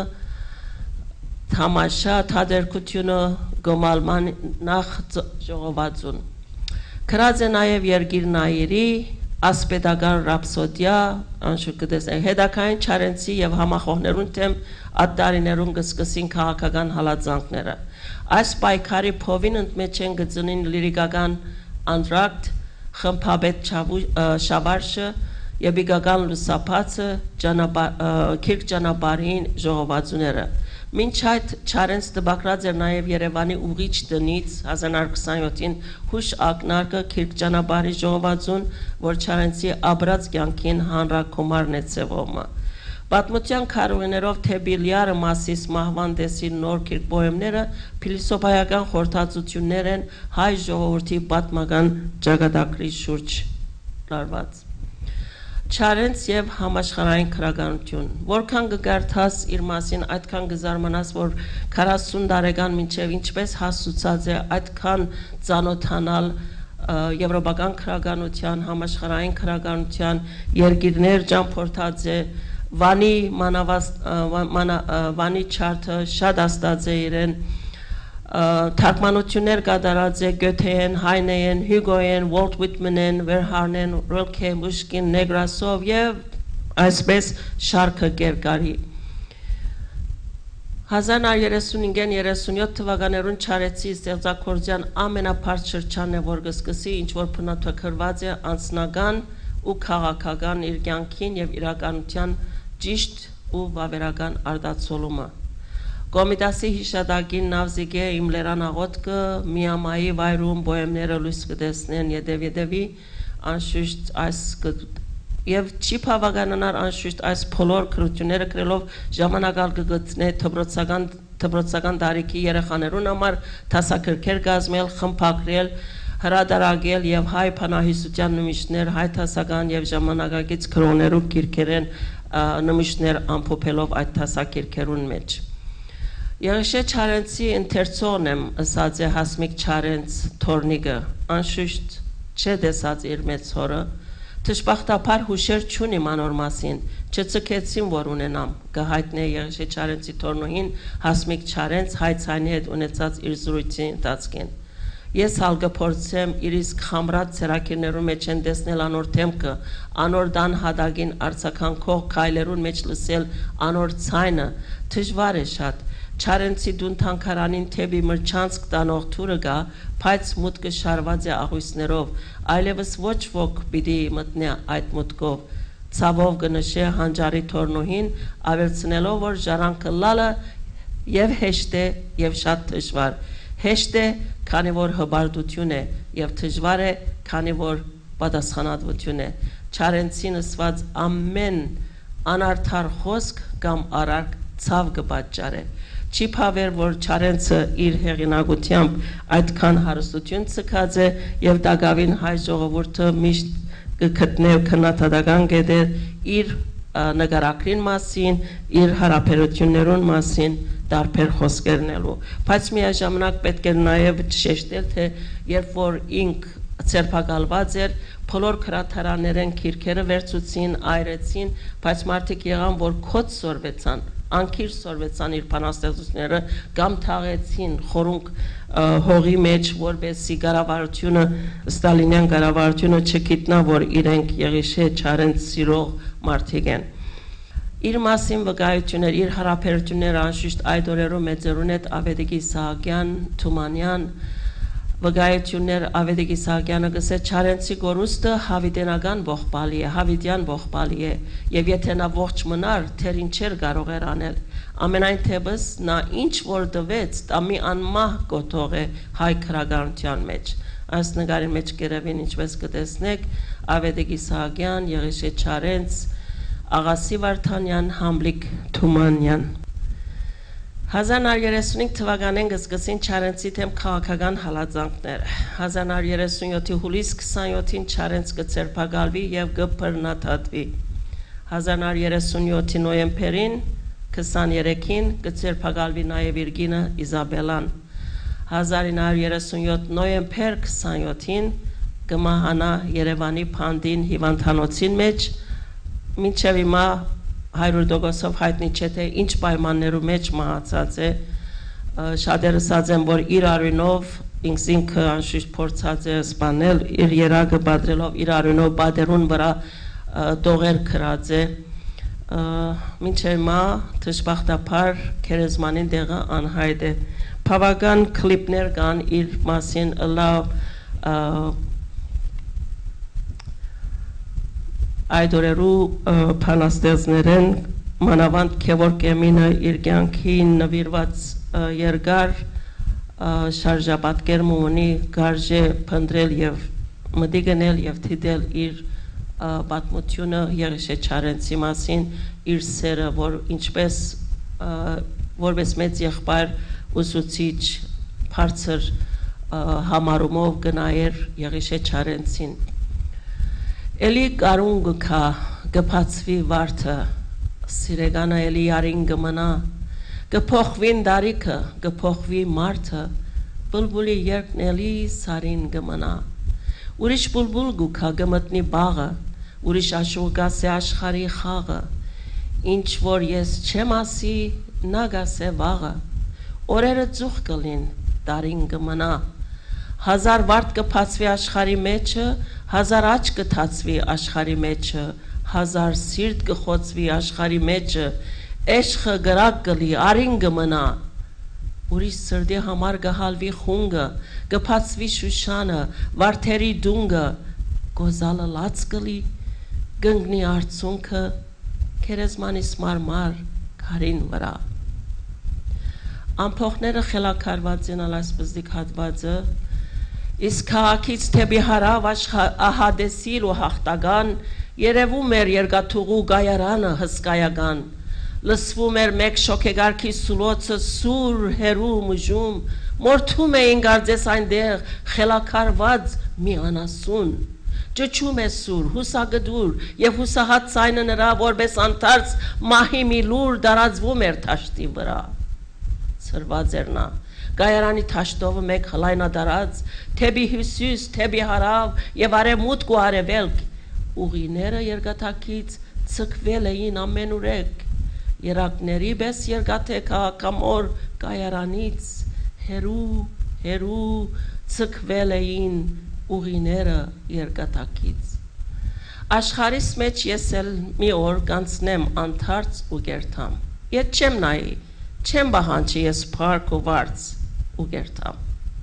S5: Թամաշա թադերկությունը, Գոմալման նախ ժողովածուն։ Գրած է նաև Երգիր Նայիրի, ասպետական ռապսոդիա, հետաքային Չարենցի եւ համախոհներուն թեմ ատտարիներուն կսկսին քաղաքական հալածանքները։ Այս պայքարի փովին ընդմեջ են գծնին լիրիկական անտրակտ, խմբաբեդ շավարշը, եբիգական լուսապացը, քիրք ճանապարհին ժողովածուները։ Մինչ այդ Չարենց տբակրած էր նաև Երևանի ուղիչ տնից հազար նույն հարյուր քսանյոթին հուշ ակնարկը քիրք ճանապարհի ժողովածուն, որ Չարենցի աբրած կյանքին հանրակոմարն է ծևոմը։ Պատմության քարուներով թեբիլյարը մասիս մահվան դեսի նոր քիրք բոհեմները փիլիսոփայական խորհրդածություններ են հայ ժողովրդի պատմական ճակատագրի շուրջ լարված։ Չարենց եւ համաշխարհային քրագանություն, որքան կգարթաս իր մասին, այդքան կզարմանաս, որ քառասուն տարեկան մինչեւ ինչպես հասուցած է այդքան ծանոթանալ եվրոպական քրագանության, համաշխարհային քրագանության, երկիրներ ճամփորդած է, Վանի Վանի չարթը շատ աստած է իրեն, թարգմանություններ կատարած է Գյոթեեն, Հայնեեն, Հյուգոեն, Walt Whitman-են, Վերհարնեն, Ռիլքե, Պուշկին, Նեգրասով եւ այսպես շարքը կերկարի։ հազար նույն հարյուր երեսունհինգ երեսունյոթ թվականներուն Չարեցի ստեղծագործության ամենափարդ շրջանն է, որ կսկսի ինչ որ բնութագրված է անձնական ու քաղաքական իր կյանքին եւ իրականության ճիշտ ու վավերական արտացոլումը։ Կոմիտասի հիշադակին նավզիգե իմ լերանաղոտքը միամայի վայրում բոհեմները լույս կտեսնեն յետև-յետևի անշուշտ այս եւ չի բավականանար անշուշտ այս բոլոր քրությունները գրելով ժամանակալ կգտնե դպրոցական դպրոցական տարիքի երեխաներուն համար դասագրքեր կազմել, խմբագրել, հրադարագել եւ հայ փանահիսության նմուշներ, հայ դասական եւ ժամանակակից քրոներու գիրքերեն նմուշներ ամփոփելով այդ դասակիրքերուն մեջ։ Yeghishe Charentsի ընթերցողն եմ ըսած է Հասմիկ Չարենց թորնիկը, անշուշտ չէ տեսած իր մեծ հորը, Թշպախտապար հուշեր չունիմ անոր մասին, չծկեցին, որ ունենամ, կհայտնե Yeghishe Charents-ի թորնուհին Հասմիկ Չարենց հայցանի հետ ունեցած իր զրույցի ընթացքին։ Ես հալ կփորձեմ իր իսկ խամրած ցերակիրներու մեջ են տեսնել անոր թեմքը, անոր դան հադագին արձականքող քայլերուն մեջ լսել անոր ցայնը, դժվար է շատ։ Չարենցի դուն թանկարանին թեբի մրչանցք տանող թուրը գա, բայց մուտքը շարված է աղույսներով, այլևս ոչ ոք պիտի մտնե այդ մուտքով, ցավով կնշե հանջարի թորնուհին, ավելցնելով, որ ժարանքը լալը եւ հեշտ է եւ շատ դժվար, հեշտ է, քանի որ հբարտություն է եւ դժվար է, քանի որ պատասխանատվություն է, Չարենցին ասված ամեն անարդար խոսք կամ արարք ցավ կպատճառե։ Չի փավեր, որ Չարենցը իր հեղինակությամբ այդքան հարստություն ցկած է եւ դակավին հայ ժողովուրդը միշտ կգտնե քննադատական գետեր իր նկարագրին մասին, իր հարաբերություններուն մասին տարբեր խոսքերնելու։ Բայց միաժամանակ պետք է նաեւ շեշտել, թե երբ որ ինք ցերպակալված էր, բոլոր քրաթարաներեն քիրքերը վերցուցին, այրեցին, բայց մարդիկ եղան, որ քոց սորվեցան անկիր սորվեցան իր բանաստեղծությունները կամ թաղեցին խորունկ հողի մեջ, որպեսզի կառավարությունը ստալինյան կառավարությունը չգիտնա, որ իրենք Yeghishe Charents սիրող մարդիկ են։ Իր մասին վկայություններ, իր հարաբերությունները անշուշտ այդ օրերում մեծերուն հետ Ավետիքի Սահակյան, Թումանյան վկայություններ Ավետիքի Սահակյանը գսե Չարենցի գորուստը հավիտենական ողբալի է, հավիտյան ողբալի է, եւ եթե նա ողջ մնար, թեր ինչեր կարող էր անել։ Ամենայն թեպս նա ինչ որ տվեց, դա մի անմահ գոթող է հայ քրագանության մեջ։ Այս նկարի մեջ գերևին ինչպես կտեսնեք, Ավետիքի Սահակյան, Yeghishe Charents, Աղասի Վարդանյան, Համլիկ Թումանյան։ հազար նոր երեսունհինգ թվականին սկսեցին Չարենցի թեմ քաղաքական հալածանքները։ հազար նոր երեսունյոթի հուլիս քսանյոթին Չարենց կցերպակալվի եւ կբռնաթաթվի։ հազար նոր երեսունյոթի նոյեմբերին քսաներեքին կցերպակալվի նաեւ իր կինը Իզաբելան։ հազար նոր երեսունյոթ նոյեմբեր քսանյոթին կմահանա Երևանի Փանդին հիվանդանոցին մեջ, մինչեւ հիմա հայրուր դոգոսով հայտնի չէ թե ինչ պայմաններու մեջ մահացած է, շատերը ասած են, որ իր արյունով ինքս ինքը անշուշտ փորձած է սպանել, իր երակը բادرելով իր արյունով բادرուն վրա դողեր քրած է, մինչև հիմա դժբախտաբար քերեզմանին դեղը անհայտ է։ Բավական կլիպներ կան իր մասին, լավ այդ օրերու փանաստեղծներեն մանավանդ Քևոր Կեմինը իր կյանքին նվիրված երկար շարժապատկերմ ունի, գարժե փնտրել եւ մտի գնել եւ թիդել իր պատմությունը Yeghishe Charentsի մասին, իր սերը, որ ինչպես որպես մեծ եղբայր ուսուցիչ բարձր համարումով գնայր Yeghishe Charentsին։ Էլի կարուն գքա գփացվի վարդը, սիրեգանը էլի արին գմնա, գփոխվին դարիքը, գփոխվի մարդը, բուլբուլի երկն էլի սարին գմնա, ուրիշ բուլբուլ գուքա գմտնի բաղը, ուրիշ աշուղ գասե աշխարի խաղը, ինչ որ ես չեմ ասի, նա գասե վաղը, օրերը ծուխ կլին, դարին գմնա, հազար վարդ կփացվի աշխարի մեջը, հազար աչ կթացվի աշխարի մեջը, հազար սիրտ կխոցվի աշխարի մեջը, էշխը գրակ կլի, արին կմնա, ուրիշ սրդի համար կհալվի խունգը, կփացվի շուշանը, վարդերի դունգը, գոզալը լաց կլի, գնգնի արցունքը, քերեզմանիս մարմար, քարին վրա։ Ամփոխները խելակարված են ասպզդիկ հատվածը, իսկ քաղաքից թեպի հարավ ահադեսիր ու հաղթական երևում էր երկաթուղու գայարանը հսկայական, լսվում էր մեկ շոքեգարքի սուլոցը սուր հերու մժում, մորթում էին կարծես այնտեղ խելակարված մի անասուն, ճչում է սուր, հուսագդուր և հուսահատ ցայնը նրա որպես անթարց մահի մի լուր դարածվում էր թաշտի վրա, ծրված էր նա, գայարանի թաշտովը մեկ հլայնադարած, թեբի հյուսիս, թեբի հարավ և արևմուտք ու արևելք, ուղիները երկաթակից ցկվել էին ամենուրեք, երակների պես երկաթե քաղաքամոր գայարանից, հերու, հերու ցկվել էին ուղիները երկաթակից։ Աշխարհիս մեջ ես էլ մի օր կանցնեմ անթարց ու գերթամ, ետ չեմ նայի, չեմ բահանջի ես փառք ու վարձ ու գերթամ։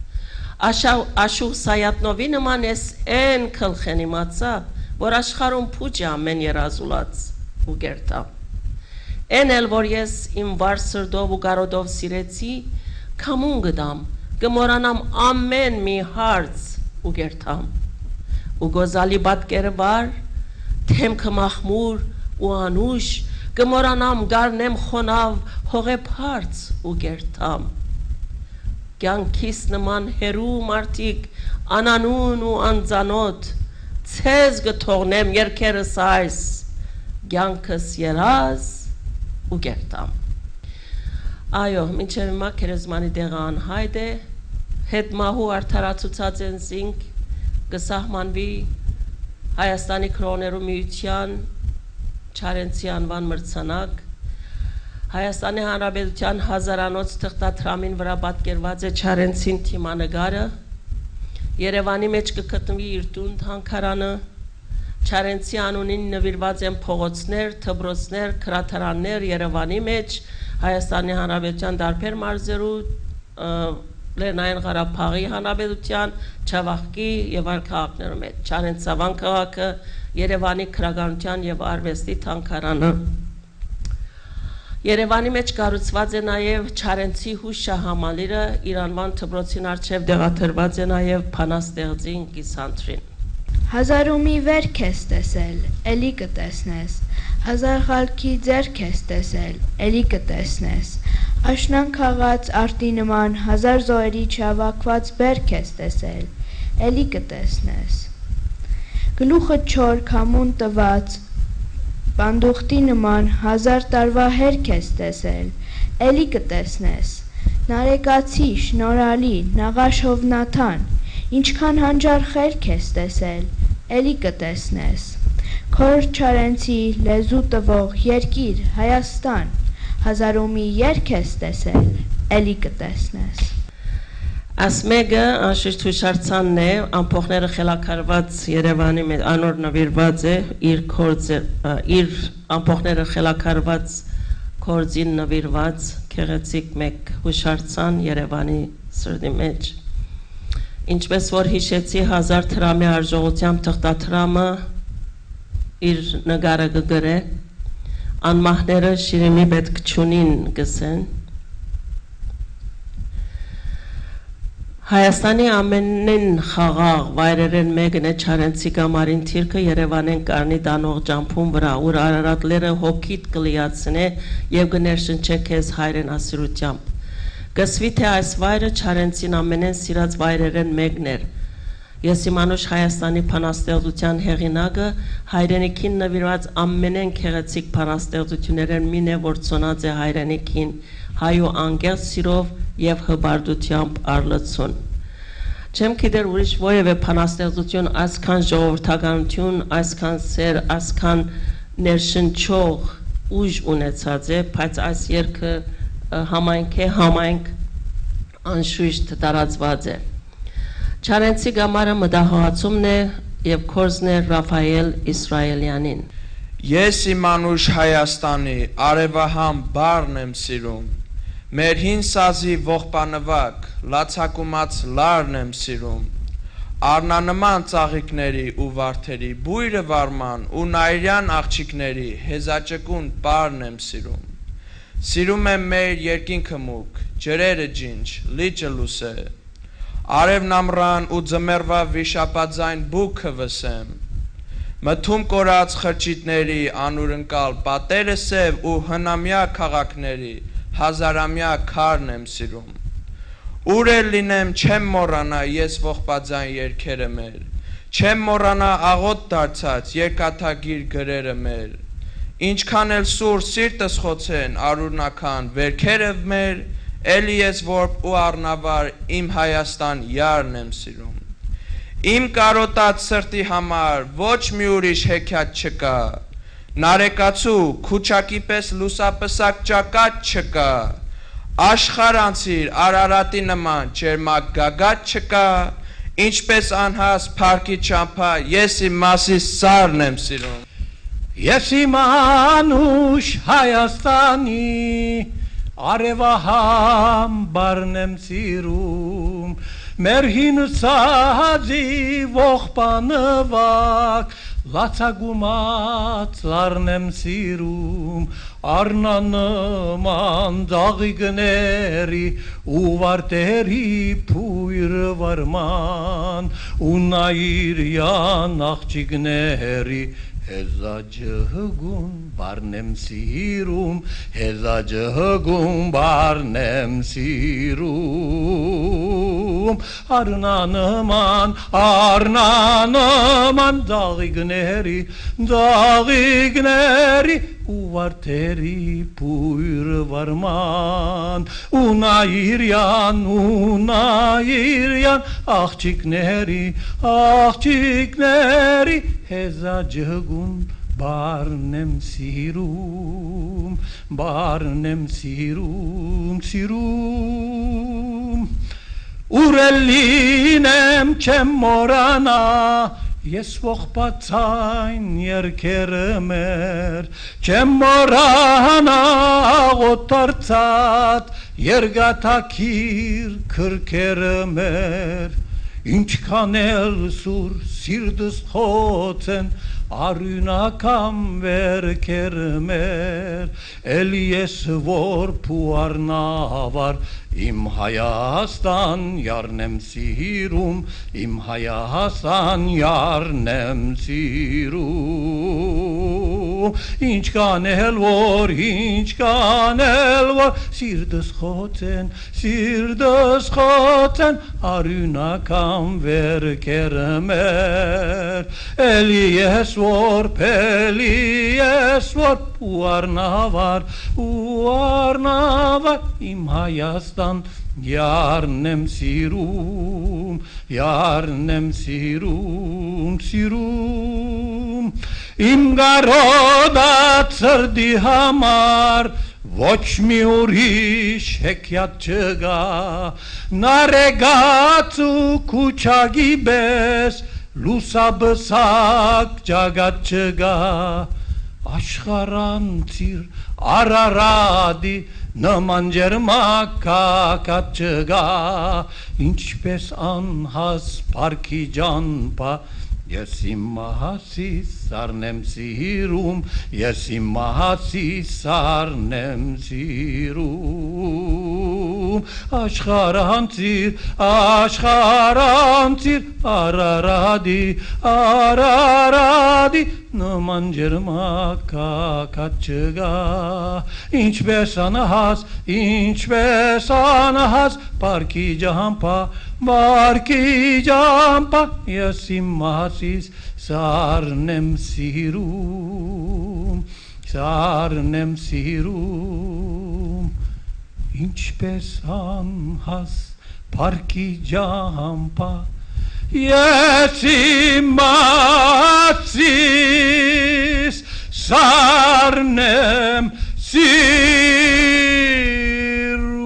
S5: Աշուղ Սայատնովի նման ես են քլխեն իմացա, որ աշխարհում փուջ է ամեն երազուլած ու գերթամ։ Են էլ որ ես իմ վար սրդով ու կարոտով սիրեցի, քամուն գդամ, կմորանամ ամեն մի հարց ու գերթամ։ Ու գոզալի պատկերը վար, թեմքը մախմուր ու անուշ, կմորանամ գարնեմ խոնավ հողեփարց ու գերթամ։ Կյանքիս նման հերու մարդիկ անանուն ու անձանոտ, ցեզ գթողնեմ երկերս այս, կյանքս երազ ու գերտամ։ Այո, մինչև հիմա քերեզմանի դեղը անհայտ է, հետ մահու արդարացուցած են զինք, կսահմանվի Հայաստանի քրոներու միության Չարենցի անվան մրցանակ, Հայաստանի Հանրապետության հազարանոց թղթադրամին վրա պատկերված է Չարենցին թիմանագարը, Երևանի մեջ կգտնվի իր տուն թանգարանը, Չարենցի անունին նվիրված են փողոցներ, դպրոցներ, գրադարաններ Երևանի մեջ, Հայաստանի Հանրապետության տարբեր մարզերու, Լեռնային Ղարաբաղի Հանրապետության, Չավախքի եւ այլ քաղաքներում է Չարենցավան քաղաքը, Երևանի քրագանության եւ արվեստի թանգարանը։ Երևանի մեջ կառուցված է նաև Չարենցի հուշահամալիրը, իր անվան դպրոցին առջև դեղաթրված է նաև Փանաստեղծի ինքնիսանտրին։
S7: Հազար ու մի վերք ես տեսել, էլի կտեսնես, հազար խալքի ձեռք ես տեսել, էլի կտեսնես, աշնան քաղած արտի նման հազար զոհերի չհավաքված բերք ես տեսել, էլի կտեսնես։ Գլուխը չոր քամուն տված Բանդուխտի նման հազար տարվա հերք ես տեսել, էլի կտեսնես, նարեկացի, շնորհալի, նաղաշ Հովնաթան, ինչքան հանջար խելք ես տեսել, էլի կտեսնես, քոր Չարենցի լեզու տվող երկիր, Հայաստան, հազար ու մի երկ ես տեսել, էլի կտեսնես։
S5: Այս մեկը անշուշտ հուշարձանն է, ամփոփները խելաքարված Երևանի մեջ անոր նվիրված է իր կորձը, իր ամփոփները խելաքարված կորձին նվիրված գեղեցիկ մեկ հուշարձան Երևանի սրտի մեջ։ Ինչպես որ հիշեցի հազար դրամի արժողությամբ թղթադրամը իր նկարը կգրե, անմահները շիրիմի պետք չունին գսեն։ Հայաստանի ամենեն խաղաղ վայրերեն մեկն է Չարենցի գամարին թիրքը Երևանեն կարնի դանող ջամփուն վրա, ուր արարատները հոգիտ կլիացնե եւ կներշնչե քեզ հայրենասիրությամբ։ Գսվի թե այս վայրը Չարենցին ամենեն սիրած վայրերեն մեկն էր։ Ես իմանուշ Հայաստանի փանաստեղծության հեղինակը հայրենիքին նվիրված ամենեն քեղեցիկ փանաստեղծություններն մին է, որ ծնած է հայրենիքին, հայու անկեղծ սիրով եւ հբարդությամբ արլացուն։ Չեմ գիտեր ուրիշ ովևէ փանաստեղծություն այսքան ժողովրդականություն, այսքան սեր, այսքան ներշնչող ուժ ունեցած է, բայց այս երգը համայնք է, համայնք անշուշտ տարածված է։ Չարենցի գամարը մտահղացումն է եւ կորզն է Ռաֆայել Իսրայելյանին։
S8: Ես իմանուշ Հայաստանի արևահամ բառն եմ սիրում, մեր հին սազի ողբանվակ, լացակումած լարն եմ սիրում, արնանման ծաղիկների ու վարդերի, բույրը վարման ու նայրյան աղջիկների հեզաճկուն պարն եմ սիրում, սիրում եմ մեր երկինքը մուկ, ջրերը ջինջ, լիճը լուսե, արևն ամռան ու ձմեռվա վիշապաձայն բուքը վսեմ, մթում կորած խրճիթների անուրընկալ պատերը սև ու հնամյա քաղաքների հազարամյա քարն եմ սիրում, ուր էլ լինեմ չեմ մոռանա ես ողբաձայն երգերը մեր, չեմ մոռանա աղոտ դարձած երկաթագիր գրերը մեր, ինչքան էլ սուր սիրտս խոցեն արուրնական վերքերը մեր, էլի ես որբ ու առնավար իմ Հայաստան յարն եմ սիրում, իմ կարոտած սրտի համար ոչ մի ուրիշ հեքիաթ չկա, նարեկացու քուչակի պես լուսապսակ ճակատ չկա, աշխարանցիր Արարատի նման ջերմակ գագաթ չկա, ինչպես անհաս փառքի ճամփա ես իմ մասիս սարն եմ սիրում։
S9: Ես իմ անուշ Հայաստանի արևահամ բառն եմ սիրում, մեր հին սազի ողբանվակ, լացագումած լարն եմ սիրում, արնանման ծաղիկների ու վարտերի փույրը վարման, ու նայիրյան աղջիկների հեզաջհգուն բառն եմ սիրում, հեզաջհգուն բառն եմ սիրում, արնանման, արնանման ծաղիկների, ծաղիկների ու վարդերի փույրը վարման, ու նայիրյան, ու նայիրյան աղջիկների, աղջիկների հեզաջհգուն Բարնեմ սիրում, բարնեմ սիրում, սիրում Ուր էլ լինեմ չեմ մորանա Ես ողբացայն երկերը մեր Չեմ մորանա աղոթարցած Երգաթակիր քրքերը մեր Ինչքան էլ սուր սիրտս խոցեն Արյունական վերքերը մեր Էլի ես որբ ու առնավար Իմ Հայաստան յարնեմ սիրում Իմ Հայաստան յարնեմ սիրում Ինչ կանել որ, ինչ կանել որ Սիրտս խոցեն, սիրտս խոցեն Արյունական վերքերը մեր Էլի ես որբ, էլի ես որբ Ու առնավար, ու առնավար Իմ Հայաստան յարնեմ սիրում Յարնեմ սիրում, սիրում Իմ գարոդա ծրդի համար Ոչ մի ուրիշ հեքիաթ չգա Նարեգաց ու քուչագի պես Լուսաբսակ ջագատ չգա Աշխարանցիր Արարադի նման ջերմակակատ չգա Ինչպես անհաս պարքի ջանպա Ես իմ մահասիս սարնեմ սիրում Ես իմ մահասիս սարնեմ սիրում Աշխարանցիր, աշխարանցիր Արարադի, արարադի Նման ջերմակակատ չգա Ինչպես անհաս, ինչպես անհաս Պարքի ջամպա, պարքի ջամպա Ես իմ մահասիս սարնեմ սիրում Սարնեմ սիրում Ինչպես անհաս պարքի ջամպա Ես իմ մահասիս սարնեմ սիրում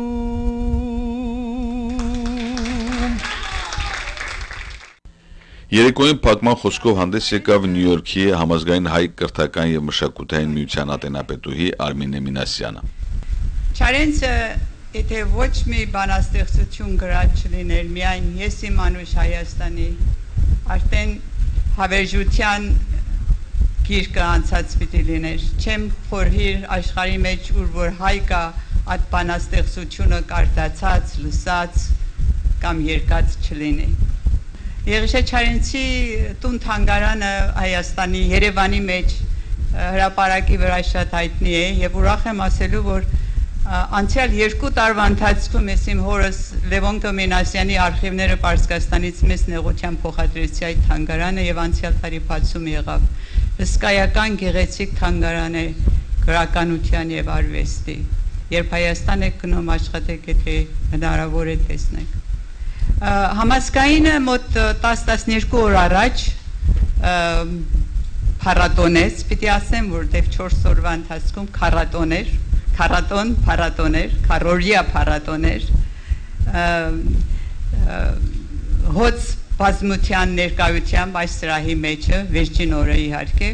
S2: Երեկոյին փակման խոսքով հանդես եկավ Նյու Յորքի Համազգային հայ կրթական եւ մշակութային միության ատենապետուհի Արմինե Մինասյանը
S10: Չարենցը եթե ոչ մի բանաստեղծություն գրած չլիներ միայն ես իմ անուշ Հայաստանի արդեն հավերժության գիրկը անցած պիտի լիներ չեմ խորհիր աշխարհի մեջ ուր որ հայ կա այդ բանաստեղծությունը կարդացած լսած կամ երկած չլինի Yeghishe Charentsի տուն թանգարանը Հայաստանի Երևանի մեջ հրապարակի վրա շատ հայտնի է եւ ուրախ եմ ասելու որ անցյալ երկու տարվա ընթացքում ես իմ հորս Լևոն Կոմինասյանի արխիվները Պարսկաստանից մեծ նեղությամբ փոխադրեցի այդ թանգարանը եւ անցյալ տարի բացում եղավ հսկայական գեղեցիկ թանգարան է գրականության եւ արվեստի երբ Հայաստան եք գնում աշխատեք եթե հնարավոր է տեսնեք Համազկայինը մոտ տասը-տասներկու օր առաջ փառատոնեց, պիտի ասեմ, որտեվ չորս օրվա ընթացքում քառատոն էր, քառատոն, փառատոն էր, քառօրյա փառատոն էր, հոց բազմության ներկայությամբ այս սրահի մեջը, վերջին օրը իհարկե,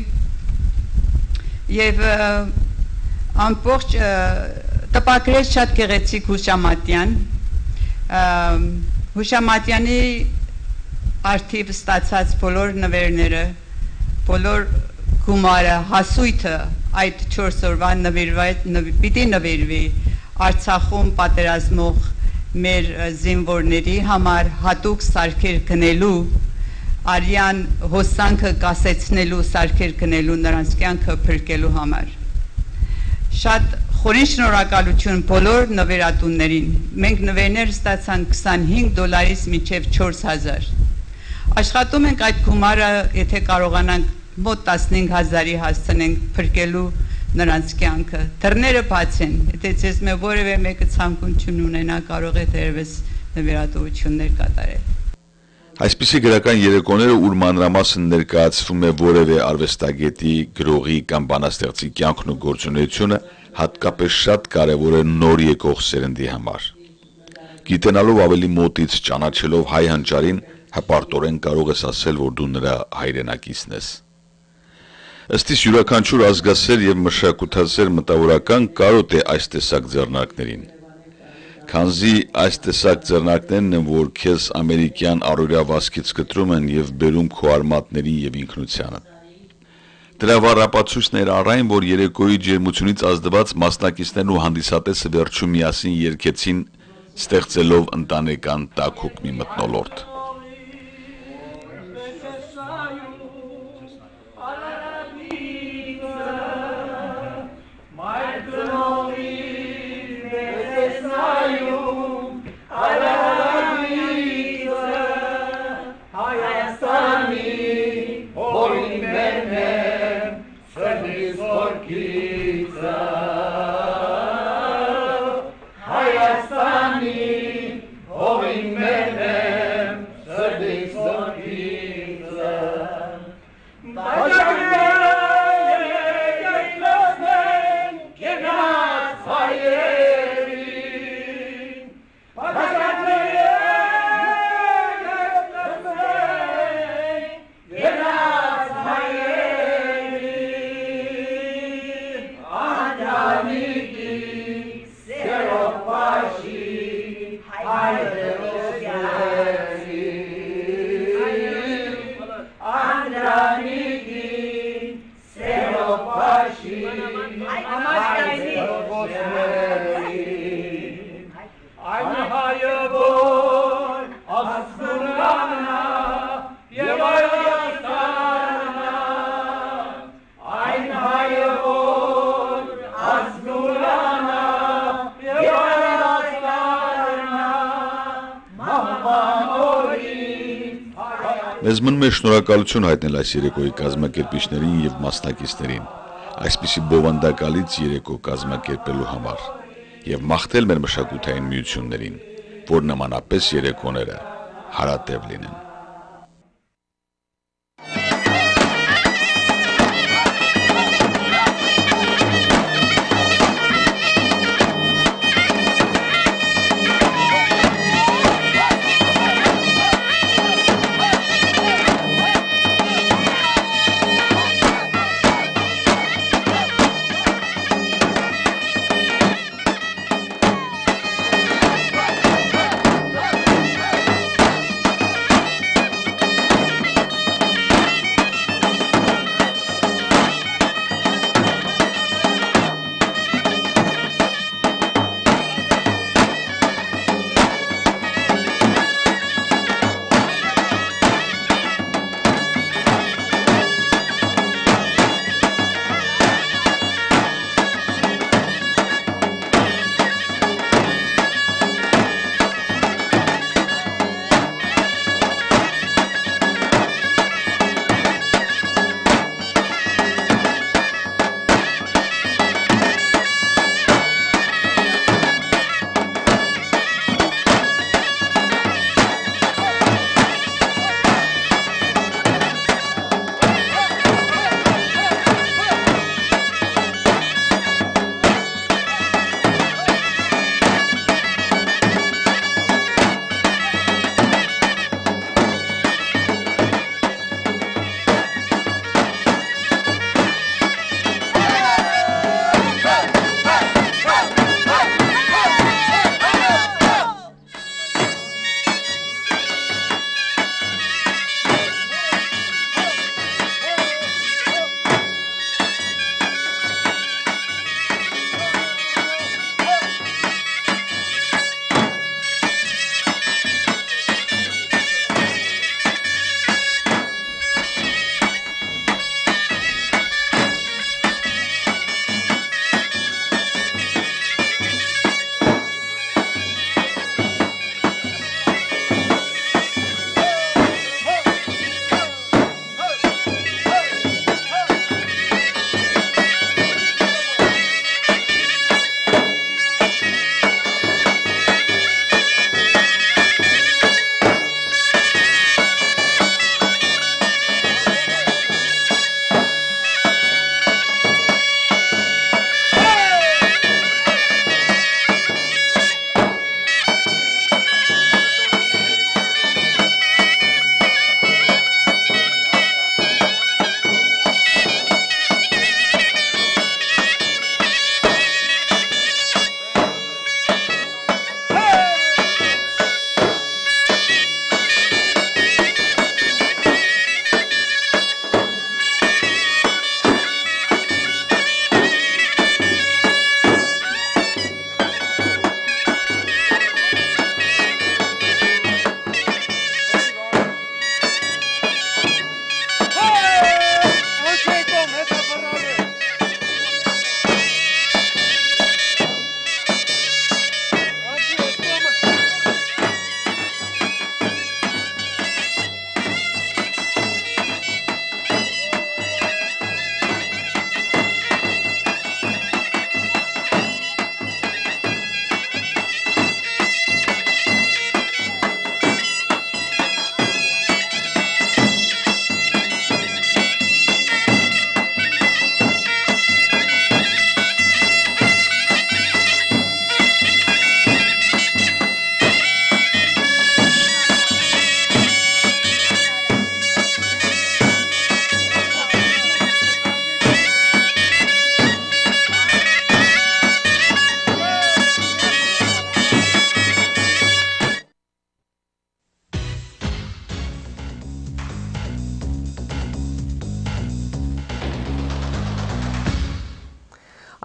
S10: եւ ամբողջ տպագրեց շատ գեղեցիկ հուշամատյան, Հուշամատյանի արդիվ ստացած բոլոր նվերները, բոլոր գումարը, հասույթը այդ չորս օրվա պիտի նվիրվի Արցախում պատերազմող մեր զինվորների համար հատուկ սարքեր գնելու, արյան հոսանքը կասեցնելու, սարքեր գնելու, նրանց կյանքը փրկելու համար։ Շատ խորին շնորհակալություն բոլոր նվերատուններին։ Մենք նվերներ ստացանք քսանհինգ դոլարից մինչև չորս հազար։ Աշխատում ենք այդ գումարը, եթե կարողանանք մոտ տասնհինգ հազարի հասցնենք փրկելու նրանց կյանքը։ Դռները բաց են, եթե ձեզ մե որևէ մեկը ցանկություն ունենա, կարող է դերևս նվերատվություններ կատարել։
S2: Այսպիսի գրական երեկոները, ուր մանրամասն ներկայացվում է որևէ արվեստագետի, գրողի կամ բանաստեղծի կյանքն ու գործունեությունը, հատկապես շատ կարևոր է նոր եկող սերնդի համար։ Գիտենալով ավելի մոտից, ճանաչելով հայ հանճարին, հպարտորեն կարող ես ասել, որ դու նրա հայրենակիցն ես։ Ըստ իս յուրաքանչյուր ազգասեր եւ մշակութասեր մտավորական կարոտ է այս տեսակ ձեռնարկներին։ Քանզի այս տեսակ ձեռնարկներն են, որ քեզ ամերիկյան առօրյա վազքից կտրում են եւ բերում քո արմատներին եւ ինքնությանը։ Դրա վառապացույցն էր առայն, որ երեկոյի ջերմությունից ազդված մասնակիցներն ու հանդիսատեսը վերջում միասին երգեցին, ստեղծելով ընտանեկան տաքուկ մի մթնոլորտ։ Մեզ մնում է շնորհակալություն հայտնել այս երեկոյի կազմակերպիչներին եւ մասնակիցներին, այսպիսի բովանդակալից երեկո կազմակերպելու համար, եւ մաղթել մեր մշակութային միություններին, որ նմանապես երեկոները հարատև լինեն։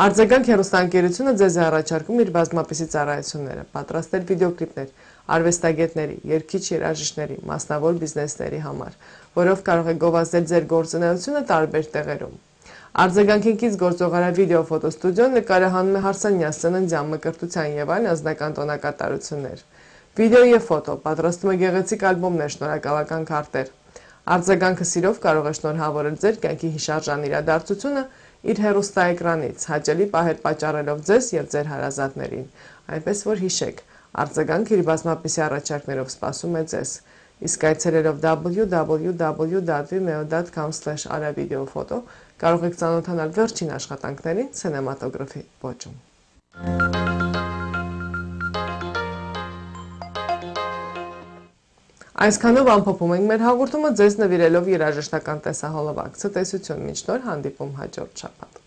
S1: Ardzagang հեռուստաընկերությունը ձեզ է առաջարկում իր բազմապիսի ծառայությունները, պատրաստել վիդեոկլիպներ, արվեստագետների, երգիչ երաժիշտների, մասնավոր բիզնեսների համար, որով կարող եք գովազդել ձեր գործունեությունը տարբեր տեղերում։ Ardzagang-ից գործողարար վիդեո-ֆոտոստուդիոն նկարահանում է հարսանյաց ծննդյան, մկրտության եւ այլ անձնական տոնակատարություններ։ Վիդեո եւ ֆոտո, պատրաստում է գեղեցիկ ալբոմներ, շնորհակալական քարտեր։ Ardzagang-ը սիրով կարող է շնորհավորել ձեր կյանքի հիշարժան իրադարձությունը իր հեռուստաէկրանից, հաճելի պահեր պատճառելով ձեզ եւ ձեր հարազատներին։ Այնպես որ հիշեք, Ardzagang իր բազմապիսի առաջարկներով սպասում է ձեզ։ Իսկ այցելելով w w w dot vimeo dot com slash aravideophoto կարող եք ծանոթանալ վերջին աշխատանքներին սինեմատոգրաֆի ոճում։ Այսքանով ամփոփում ենք մեր հաղորդումը ձեզ նվիրելով երաժշտական տեսահոլովակ։ Ցտեսություն, մինչ նոր հանդիպում հաջորդ շաբաթ։